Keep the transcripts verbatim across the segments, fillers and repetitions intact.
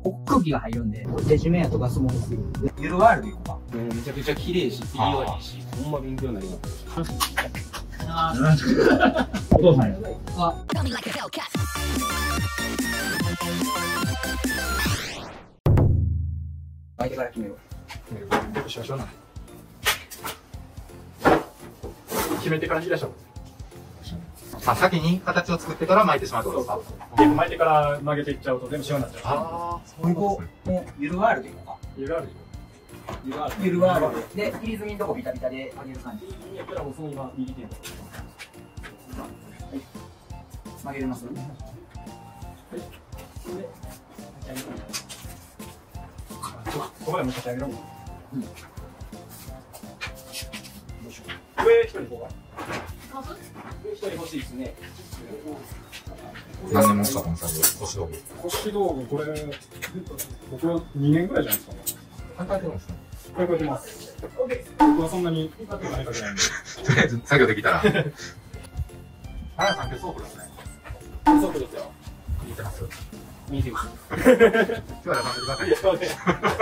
空気が入るんで、レジュメやとガスもする。ゆるワールド行こうか。 めちゃくちゃ綺麗し、手際いいし、ほんま勉強になります。 お父さんや。あ。巻いてから決めよう。 しましょうな。決めてから引き出しょう。 あ、先に形を作ってから巻いてしまうってことですか？ 結構巻いてから曲げていっちゃうと全部塩になっちゃう。 ああ、そういうことですね。 もうゆるワールド行こうか。 ゆるあるゆるあるゆるワールドで切り済みのとこビタビタで上げる感じ。 やったらもうその今右手で曲げれます？ ここでも立ち上げろ。 うん。 上一人こうか。 上一人欲しいですね。 何年もしたこの作業、腰道具。 腰道具、これ、僕はにねんぐらいじゃないですか。 考えてるんですね。 これこうやってます。僕はそんなに金かけないんで。 とりあえず作業できたら。原田さん、今日ソープですね。 そうですよ。 見てます。 見てます。 今日は出させてください。 そうです。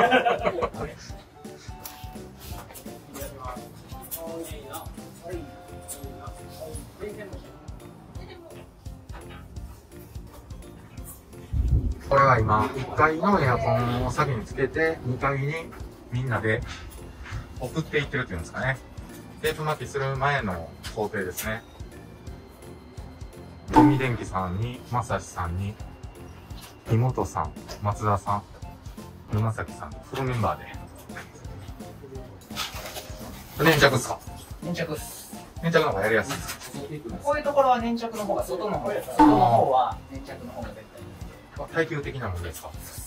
これは今、いっかいのエアコンを先につけて、にかいにみんなで送っていってるっていうんですかね。テープ巻きする前の工程ですね。富電機さんに、まさしさんに、妹さん、松田さん、沼崎さん、フルメンバーで。粘着ですか？ 粘着っす。 粘着の方がやりやすいです。 こういうところは粘着の方が外の方が、外の方は粘着の方が絶対。 耐久的なものですか？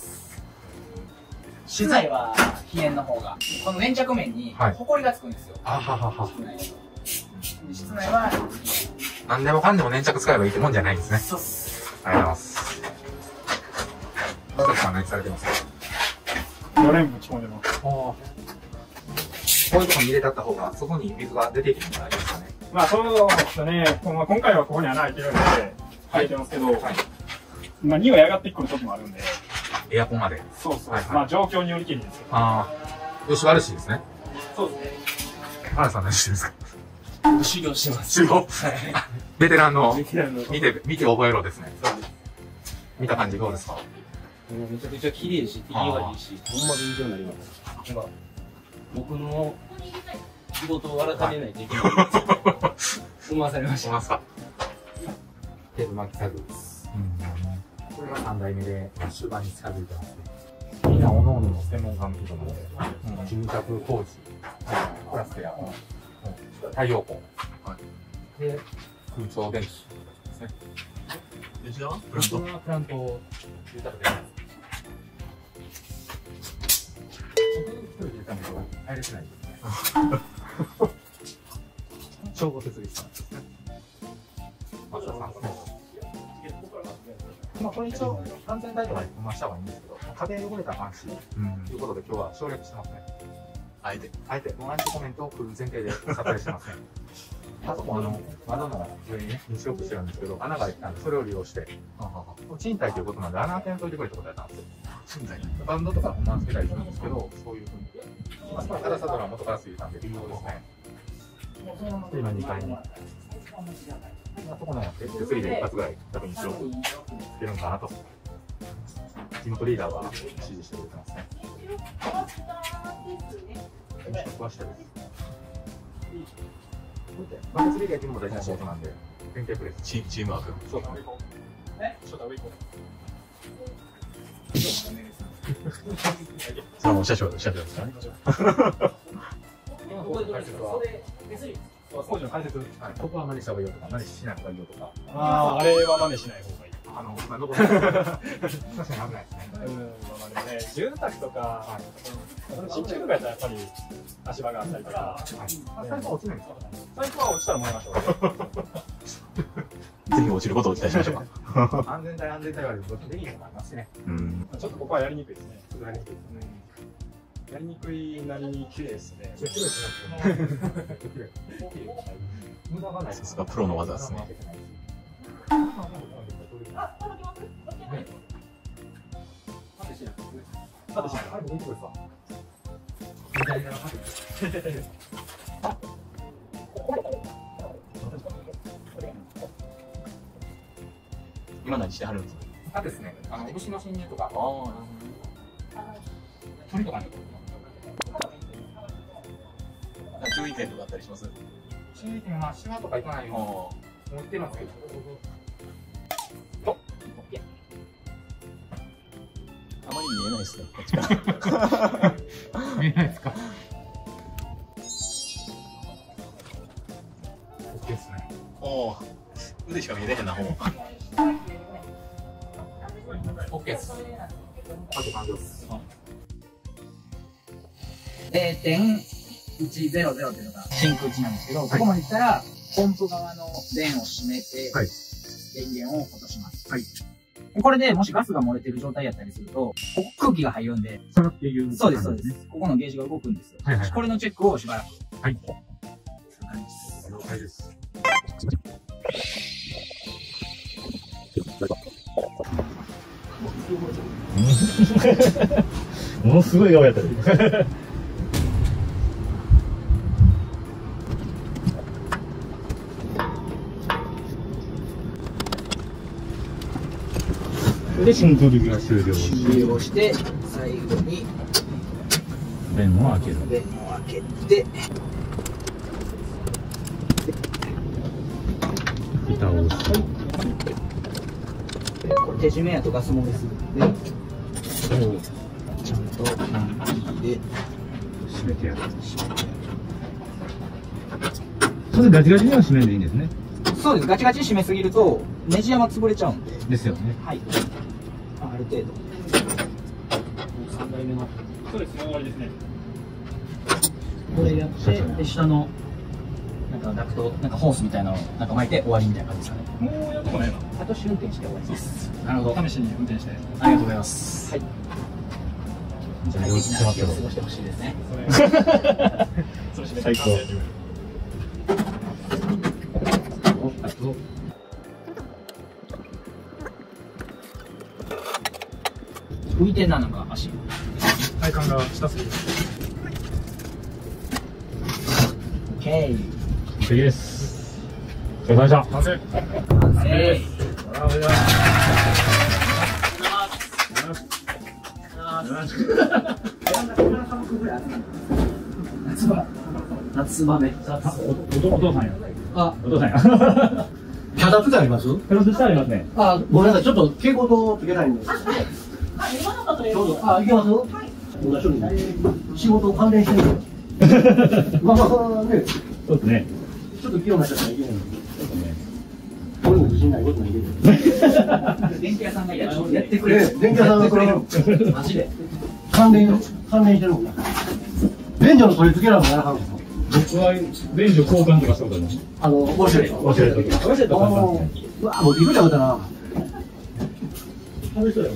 室内は皮炎の方が、この粘着面にホコリがつくんですよ。 あははは。 室内室内は何でもかんでも粘着使えばいいってもんじゃないんですね。 そうっす。 ありがとうございます。野崎さん何されてますか？ よねんぶち込んでます。 こういうとこに入れたった方が、そこに水が出ていくんじゃないですかね。 まあそうですね。まあ今回はここに穴開いてるんで、開いてますけど、 はい。 まあ匂い上がってくる時もあるんで。 エアコンまで。 そうそう。 はいはいまあ状況によりきりですけど。 ああ。よし悪しですね。 そうですね。 原田さん何してるんですか？ 修行してます。 修行ベテランの、 見て、 見て、見て覚えろですね。見た感じどうですか？ めちゃくちゃ綺麗し、手際いいし、ほんま勉強になります。なんか、僕の仕事を改めないといけない。思わされました。 ますか？テープ巻き作業です。これがさんだいめで、終盤に近づいてますね。みんな、おのおのの専門家の人なので、住宅工事、プラスエアコン、太陽光、で、空調電気ですね。 吉田はプラントはプラントを住宅電気。僕一人でいたんですけど、入れてないんですね。消防設備士さんですね。松田さんですね。まあ、これ一応、安全帯とかに回した方がいいんですけど、壁汚れたら安心ということで、今日は省略してますね。あえて。あえて、もうアンチコメントを来る前提で撮影してますね。あともあの、窓の上にね、日よくしてるんですけど、穴が開いてたんで、それを利用して、賃貸ということなんで、穴開けんといてくれってことやったんですよ。賃貸バンドとか本番つけたりするんですけど、そういうふうに。まあ、その辛さとは元からついたんで、利用ですね。で、今にかいに。そこの手すりで一発ぐらい逆に白くつけるのかなと、地元リーダーが指示してくれてますね。食はしてる。バケツリレーっていうのも大事な仕事なんで、連携プレス。チームワーク。そうですね。 えちょっと上行こう。 それはもう社長、社長ですからね。 工事の解説、 ここは何した方がいいよとか、何しない方がいいよとか。 ああ、あれは真似しない方がいい。 あの、今どこ確かに危ないですね。 うん、まあでもね、住宅とか、新築とかやったらやっぱり足場があったりとか。 最初は落ちないんですか？ 最初は落ちたら燃えましょう。 ぜひ落ちることを期待しましょうか。安全帯、安全帯はどっちでいいのもありますしね。うん。 ちょっとここはやりにくいですね。ちょっとやりにくいですね。やりにくいなりに綺麗ですね。 綺麗ですね。無駄がない。さすがプロの技ですね。 しいな。カットしない。あれ、僕いいとこですわ。左側カット。 今何してはるんですか？ あですね、あの虫の侵入とか、 鳥とかね。注意点とかあったりします？ 注意点はシワとかいかないように置いてますけど。 あまり見えないですね、こっちから。 見えないですか。 OK ですね。おお、腕しか見えてへんな、ほぼ。OK です。あと完了です。 ゼロてんいちゼロゼロ っていうのが真空値なんですけど、ここまでいったら、ポンプ側の弁を閉めて、 はい、 電源を落とします。はい。これでもしガスが漏れてる状態やったりすると、ここ空気が入るんで、 そのっていう。 そうです、そうです。ここのゲージが動くんですよ。 はいはい。 これのチェックをしばらく。 はい。 そういう感じです。 了解です。ものすごい顔やったね。で、真空が終了し終了して、最後に弁を開ける。 弁を開けて、 蓋を押す。 これ手締めやとガス漏れするんで、ちゃんと入れ、 閉めてやる。それガチガチには閉めんでいいんですね。 そうです。ガチガチに締めすぎるとネジ山潰れちゃうんで。 ですよね。 はい。あ, ある程度。さんだいめの。 そうです。もう終わりですね。 これやって、で下のなんかダクト、なんかホースみたいなのをなんか巻いて終わりみたいな感じですかね。 もうやるとこないの？ あと試運転して終わりです。なるほど。 試しに運転して。 ありがとうございます。はい。じゃあ快適な日を過ごしてほしいですね。 最高。 浮いてんな、なんか足。 体幹が下すぎる。 オッケー。 完璧です。お疲れ様でした。完成。 完成。 ありがとうございます。 夏場。夏場めっちゃ暑い。 おお父さんや。 あ、 お父さんや。 キャタツってあります？ ペロッとしてありますね。 あ、ごめんなさい、ちょっと蛍光灯つけたいんで。 あ、言わなかったらどうぞ。あ、いけます？はい。同じように仕事関連してるんで。まあまあね、 そうですね。 ちょっと気をなっちゃったらいけないんで。 そうですね。 俺も自信ないことないけど。 電気屋さんがややってくれる。 電気屋さんがこれマジで。 関連、関連してるのか。便所の取り付けらもやらはるんですよ。 僕は便所交換とかしたことあります。 あの、ウォシュレット。 ウォシュレットとか。ウォシュレットあの、うわ、もうびっくりしたことな。 楽しそうだよ。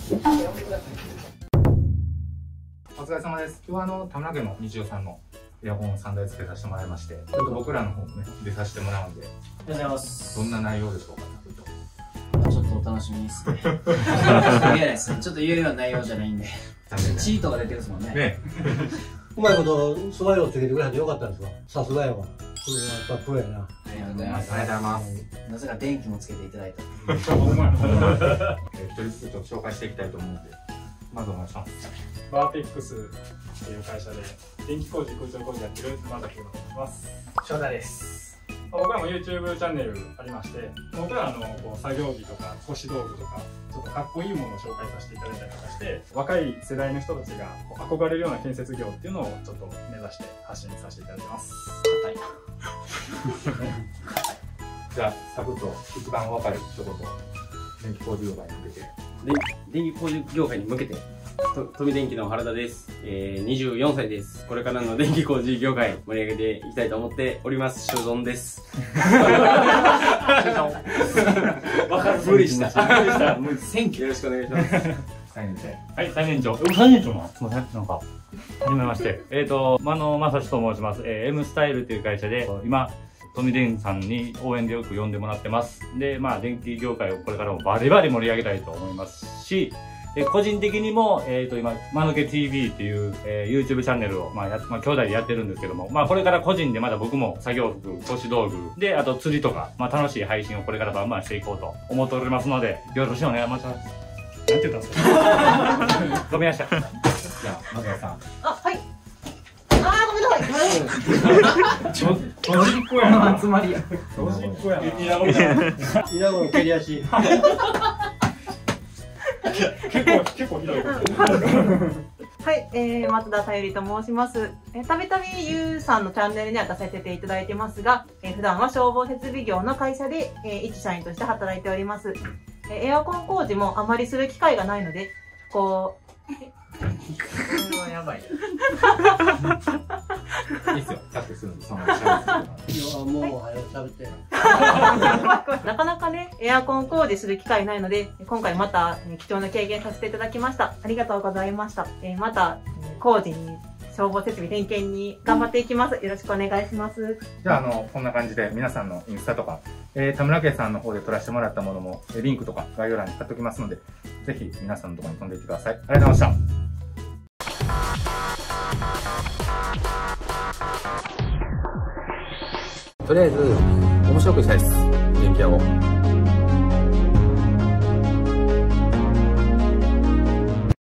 お疲れ様です。今日はあの田村家の日常さんのエアコンさんだい付けさせてもらいまして、ちょっと僕らの方もね出させてもらうんで、 ありがとうございます。 どんな内容でしょうか。 ちょっとお楽しみにですね。言えないですね。ちょっっと言えるような内容じゃないんで。チートが出てるんですもんね。 ね。 うまいこと素早をつけてくれてよかったんですわ。さすがやわ。これはやっぱプロやな。 ありがとうございます。 ありがとうございます。 なぜか電気もつけていただいた。 一人ずつちょっと紹介していきたいと思うので、まずお願いします。 バーテックスっていう会社で電気工事、空調工事やってる熊崎と申します。 翔太です。 僕らも YouTube チャンネルありまして、僕らのこう作業着とか腰道具とかちょっとかっこいいものを紹介させていただいたりとかして、若い世代の人たちが憧れるような建設業っていうのをちょっと目指して発信させていただいてます。 硬い。 じゃあサクッと一番若い一言、電気工事業界に向けて。 電気工事業界に向けて、と富電機の原田です、えー、にじゅうよんさいです。これからの電気工事業界盛り上げていきたいと思っております。シュゾンです。無理した。無理した。無理。選挙よろしくお願いします。 最年長。 はい、最年長。最年長なのすいません。なんか、はじめまして。えっ、ー、と、真野正史と申します。えー、M スタイルっていう会社で、今、富電さんに応援でよく呼んでもらってます。で、まあ、電気業界をこれからもバリバリ盛り上げたいと思いますし、 で、個人的にも、えっと、今、まぬけ ティーブイ っていう、えー、YouTube チャンネルを、まあ、や、まあ、兄弟でやってるんですけども、まあ、これから個人でまだ僕も作業服、腰道具、で、あと釣りとか、まあ、楽しい配信をこれからバンバンしていこうと思っておりますので、よろしくお願いします。なんて言ったんですかごめんなさい。じゃあ、松田さん。 あ、はい。あー、ごめんなさい。 ちょ、ドジっ子やな。 集まりや。 ドジっ子やな。 稲子の蹴り足。 結構、結構ひどい。 はい、えー、松田さゆりと申します。えー、たびたびゆうさんのチャンネルには出させていただいてますが、えー、普段は消防設備業の会社で、えー、一社員として働いております。えー、エアコン工事もあまりする機会がないので、こう、 これはやばい。 いいっすよ。キャッチするんで、その話。 いや、もう、早く食べて。 なかなかね、エアコン工事する機会ないので、今回またえー貴重な経験させていただきました。ありがとうございました。えー、また、えー工事に、消防設備点検に頑張っていきます。よろしくお願いします。 じゃあ、あの、こんな感じで皆さんのインスタとか、えー、田村家さんの方で撮らせてもらったものも、えーリンクとか概要欄に貼っておきますので、ぜひ皆さんのところに飛んでいってください。ありがとうございました。とりあえず、面白くしたいです。電気屋を。